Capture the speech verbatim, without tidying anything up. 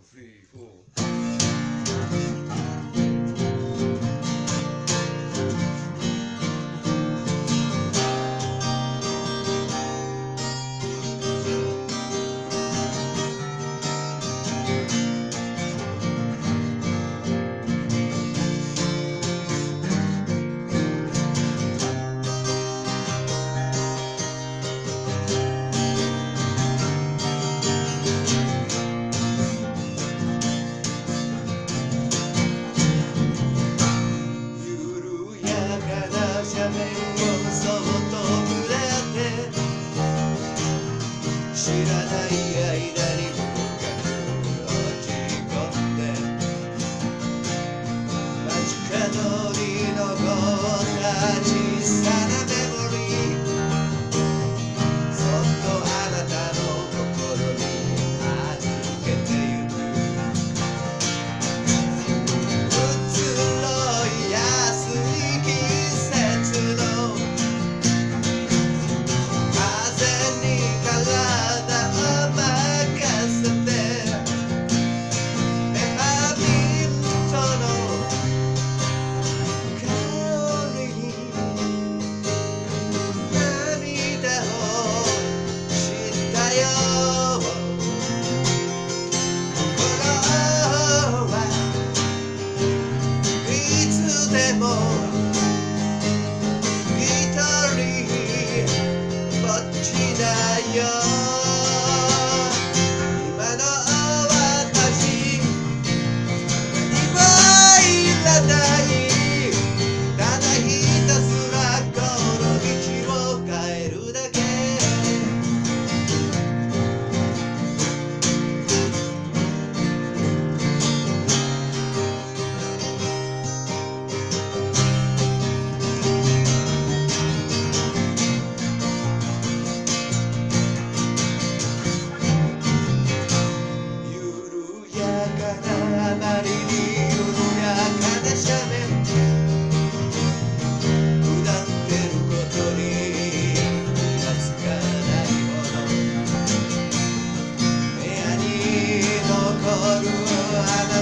three, four. 斜面をそっと触れて知らない間に深く落ち込んで街角に残った小さなメモリーそっとあなたの心に預けてゆく移ろいやすい季節の風に体を任せてペパーミントの香りに涙をしたよ心はいつでも一人ぼっちだよ今の私何もいらないただひたすらこの道を変えるだけ緩やかなあまりに緩やかな斜面下ってることに気がつかないほど部屋に残るあな